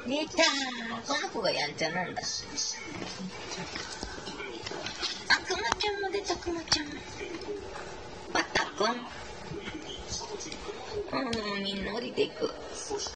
姉ちゃん、この子がやんちゃなんだ。あ、くまちゃんも出た、くまちゃん。バタくん。みんな降りていく。